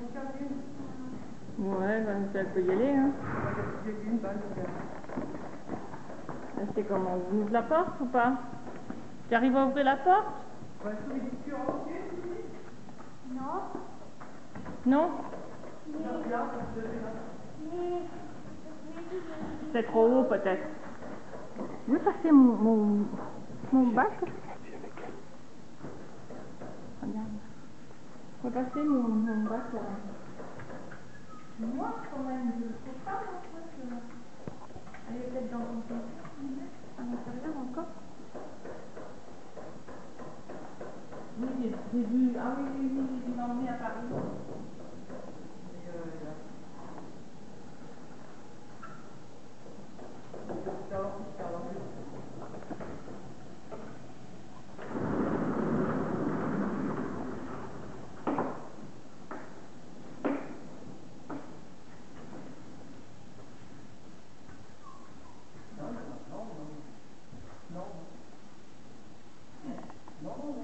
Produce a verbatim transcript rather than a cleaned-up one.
Ouais, ben, ça peut y aller, hein. Là, c'est comment? On ouvre la porte ou pas? Tu arrives à ouvrir la porte? Non. Non? C'est trop haut, peut-être. Je veux passer mon, mon, mon bac. Regarde. Je veux passer mon, mon bac là. Moi, quand même, je ne trouve pas mon truc. Elle est peut-être dans ton téléphone, à l'intérieur encore. Oui, j'ai vu. Ah oui, oui, oui, il m'a emmené à Paris. Non, non, non.